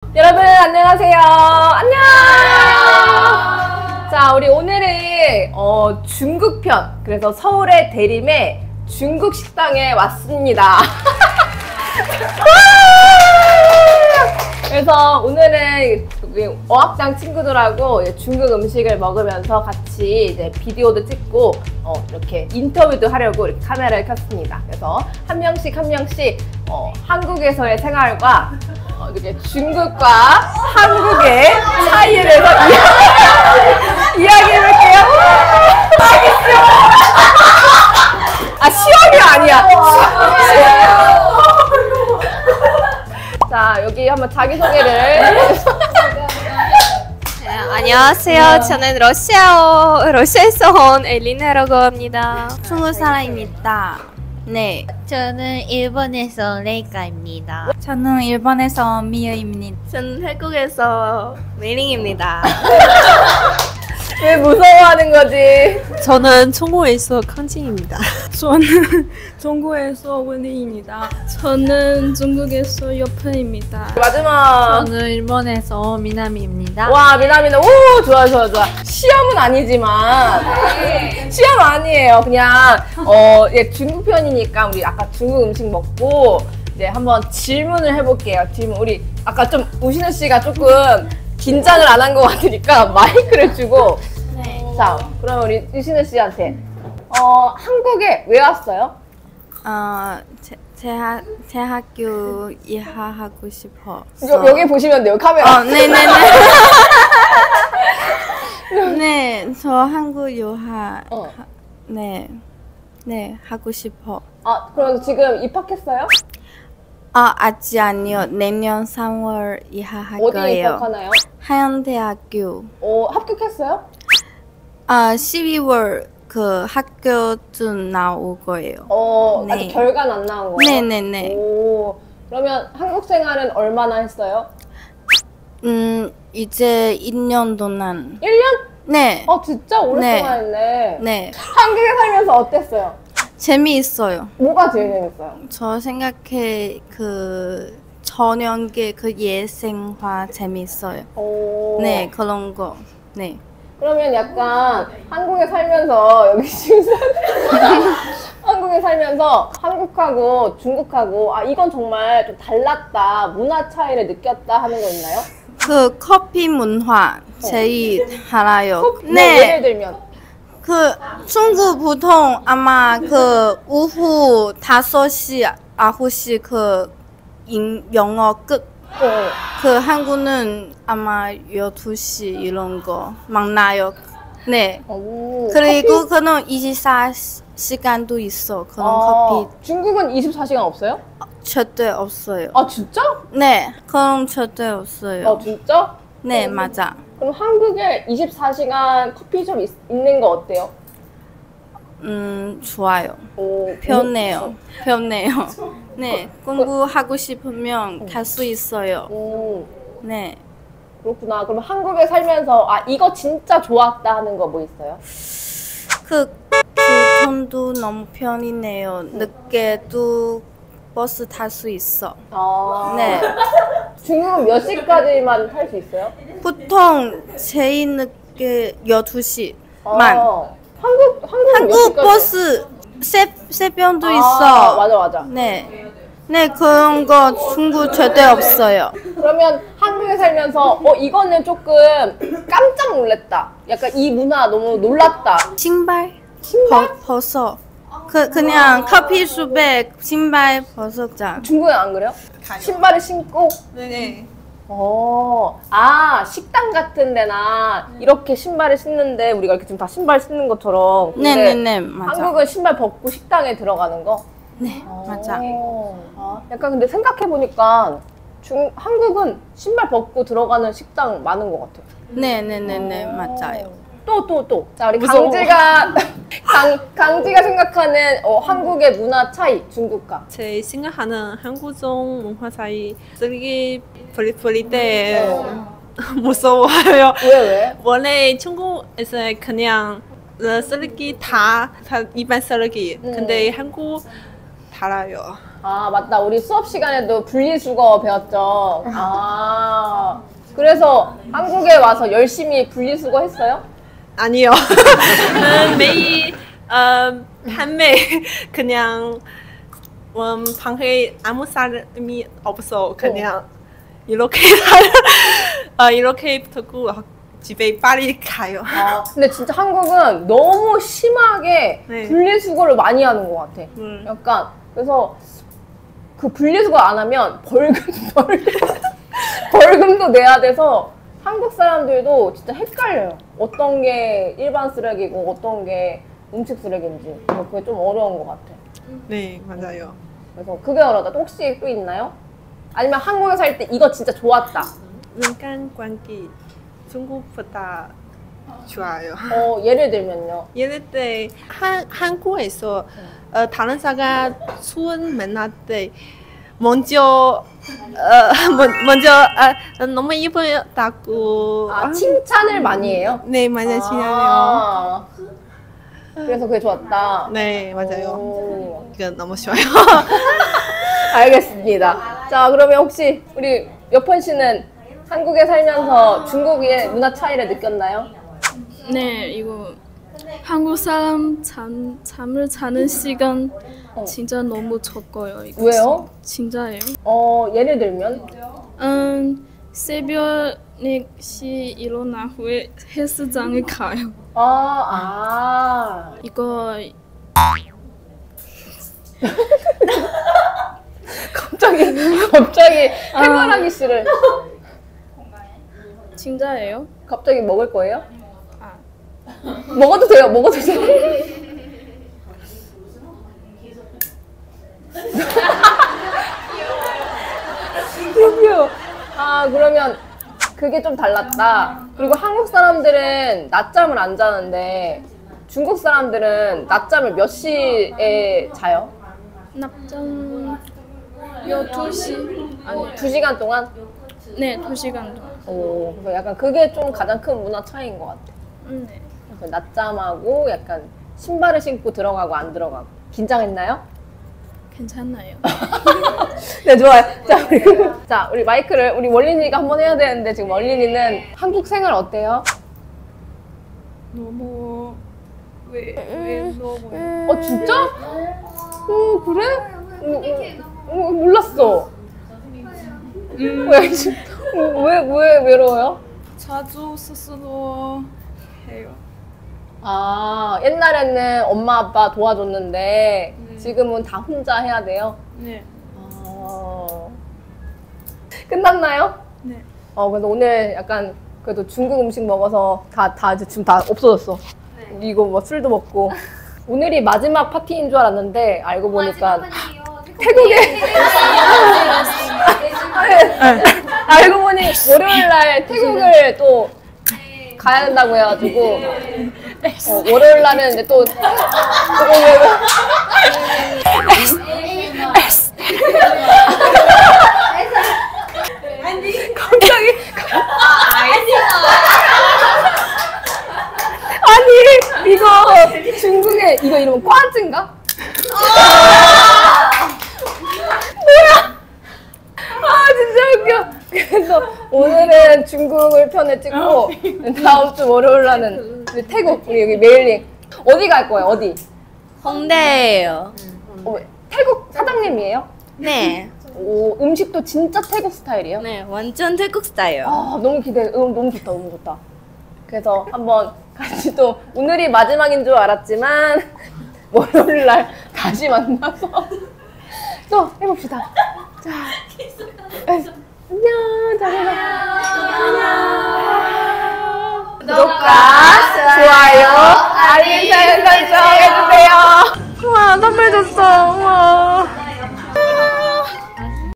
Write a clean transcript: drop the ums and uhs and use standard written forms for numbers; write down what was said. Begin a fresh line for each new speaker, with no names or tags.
여러분 안녕하세요. 안녕. 자, 우리 오늘은 중국편, 그래서 서울의 대림의 중국 식당에 왔습니다. 그래서 오늘은 어학당 친구들하고 중국 음식을 먹으면서 같이 이제 비디오도 찍고 이렇게 인터뷰도 하려고 이렇게 카메라를 켰습니다. 그래서 한 명씩 한국에서의 생활과 이렇게 중국과 한국의 차이를 해서 이야기해볼게요. 아, 시험이 아니야. 자, 여기 한번 자기소개를.
네, 안녕하세요. 저는 러시아에서 온 엘리나라고 합니다.
20살입니다. 네.
저는 일본에서 레이카입니다.
저는 일본에서 미유입니다.
저는 한국에서 메링입니다.
왜 무서워하는 거지?
저는 중국에서 칸칭입니다.
저는 중국에서 원희입니다. 저는 중국에서 여편입니다.
마지막.
저는 일본에서 미나미입니다.
와, 미나미는 오, 좋아. 시험은 아니지만 시험 아니에요. 그냥 예, 중국 편이니까 우리 아까 중국 음식 먹고 이제 한번 질문을 해볼게요. 질문. 우리 아까 좀 우신우 씨가 조금 긴장을 안 한 것 같으니까 마이크를 주고.
네.
자, 그럼 우리 우신우 씨한테 한국에 왜 왔어요?
제 학교 이하하고 싶어.
여기 보시면 돼요, 카메라.
네네네. 네, 저 한국 유학. 네, 하고 싶어.
아, 그럼 지금 입학했어요?
아직 아니요. 내년 3월 이하할
어디
거예요.
입학하나요?
하양대학교.
합격했어요?
12월 그 학교쯤 나올 거예요. 네.
아직 결과는 안 나온 거예요?
네네네.
오, 그러면 한국 생활은 얼마나 했어요?
이제 2년 동안.
1년?
네.
진짜 오랫동안 했네.
네.
한국에 살면서 어땠어요?
재미있어요.
뭐가 제일 재밌어요?
저 생각해 그 저녁에 그 예생화 재밌어요. 네, 그런 거. 네.
그러면 약간 한국에 살면서 여기 지금 한국에 살면서 한국하고 중국하고 이건 정말 좀 달랐다, 문화 차이를 느꼈다 하는 거 있나요?
그 커피 문화 제일 알아요.
네. 예를 들면
그 중국 보통 아마 그 오후 5시, 9시 그 영어 끝. 그 한국은 아마 12시 이런 거 많나요? 네. 그리고 그는 24시간도 있어. 그런 커피.
중국은 24시간 없어요?
절대 없어요.
진짜?
네, 그럼 절대 없어요.
진짜?
네, 맞아.
그럼 한국에 24시간 커피숍 있는 거 어때요?
좋아요. 편해요. 네, 공부하고 싶으면 갈 수 있어요. 네.
그렇구나. 그럼 한국에 살면서 이거 진짜 좋았다 하는 거 뭐 있어요?
그 교통도 너무 편이네요. 늦게도 버스 탈 수 있어. 네.
중국은 몇 시까지만 탈 수 있어요?
보통 제일 늦게 12시만.
한국
버스 새벽도 있어.
맞아.
네, 그런 거 중국 절대 없어요.
그러면 한국에 살면서 이거는 조금 깜짝 놀랐다. 약간 이 문화 너무 놀랐다.
신발? 벗어. 그냥 커피숍에 신발 벗었자.
중국은 안 그래요? 신발을 신고?
네네.
식당 같은 데나 이렇게 신발을 신는데 우리가 이렇게 지금 다 신발 신는 것처럼.
네네네, 맞아.
한국은 신발 벗고 식당에 들어가는 거?
네, 맞아.
약간 근데 생각해보니까 한국은 신발 벗고 들어가는 식당 많은 것 같아요.
네네네네, 맞아요.
또. 자, 우리 강지가 생각하는 한국의 문화 차이, 중국과.
제 생각하는 한국종 문화 차이 쓰레기 버릴 때 무서워요.
왜?
원래 중국에서 그냥 쓰레기 다 일반 쓰레기. 근데 한국 달라요.
아, 맞다. 우리 수업 시간에도 분리수거 배웠죠. 아, 그래서 한국에 와서 열심히 분리수거 했어요?
아니요. 매일 판매 그냥 방에 아무 사람이 없어. 그냥 이렇게 이렇게 두고 집에 빨리 가요.
근데 진짜 한국은 너무 심하게
네.
분리수거를 많이 하는 것 같아. 약간 그래서 그 분리수거 안 하면 벌금도 내야 돼서 한국 사람들도 진짜 헷갈려요. 어떤 게 일반 쓰레기고 어떤 게 음식 쓰레기인지. 그래서 그게 좀 어려운 것 같아.
네, 맞아요.
그래서 그게 어려다. 혹시 또 있나요? 아니면 한국에 살 때 이거 진짜 좋았다.
인간 관계 중국보다 좋아요.
예를 들면요.
예를 들어 한국에서 다른 사람 수원 만날 때 먼저 너무 예쁘다고
칭찬을 많이 해요?
네, 맞아요.
아, 그래서 그게 좋았다.
네, 맞아요.
오.
이거 너무 좋아요.
알겠습니다. 자, 그러면 혹시 우리 여펀 씨는 한국에 살면서 중국의 문화 차이를 느꼈나요?
네, 이거 한국 사람 잠을 자는 시간 진짜 너무 적어요. 이거.
왜요?
진짜예요.
예를 들면?
새벽 4시 일어나 후에 헬스장에 가요. 이거
갑자기 해바라기 씨를
진짜예요?
갑자기 먹을 거예요? 먹어도 돼요. 먹어도 돼요. 귀여워. 그러면 그게 좀 달랐다. 그리고 한국 사람들은 낮잠을 안 자는데 중국 사람들은 낮잠을 몇 시에 자요?
낮잠 12시.
아니, 2시간 동안?
네, 2시간 동안.
그래서 약간 그게 좀 가장 큰 문화 차이인 것 같아.
네.
그래서 낮잠하고 약간 신발을 신고 들어가고 안 들어가고. 긴장했나요?
괜찮나요?
네, 좋아요. 자, 우리 마이크를 우리 원린이가 한번 해야 되는데 지금 원린이는 한국 생활 어때요?
너무 외로워요.
진짜? 그래? 몰랐어. 왜 외로워요?
자주 스스로 해요.
옛날에는 엄마 아빠 도와줬는데 지금은 다 혼자 해야 돼요?
네.
끝났나요?
네.
그래서 오늘 약간 그래도 중국 음식 먹어서 다 이제 지금 다 없어졌어. 이거 뭐 술도 먹고. 오늘이 마지막 파티인 줄 알았는데 알고 보니까 태국에 알고 보니 월요일 날 태국을 또 가야 된다고 해가지고 월요일 날은 이제 또 갑자기 아니 이거 중국에 이거 이름은 꽈즈인가? 뭐야? 진짜 웃겨. 그래서 오늘은 중국을 편에 찍고 다음 주 월요일 날은 태국 우리 여기 메일링 어디 갈 거예요? 어디?
홍대예요.
태국 사장님이에요?
네.
음식도 진짜 태국 스타일이에요?
네, 완전 태국 스타일.
너무 기대. 너무 좋다, 너무 좋다. 그래서 한번 같이 또 오늘이 마지막인 줄 알았지만 월요일 날 다시 만나서 또 해봅시다. 자, 안녕, 잘해라. 안녕. 구독과 좋아요, 알림 설정 해주세요.
우와, 선물 줬어. 우와.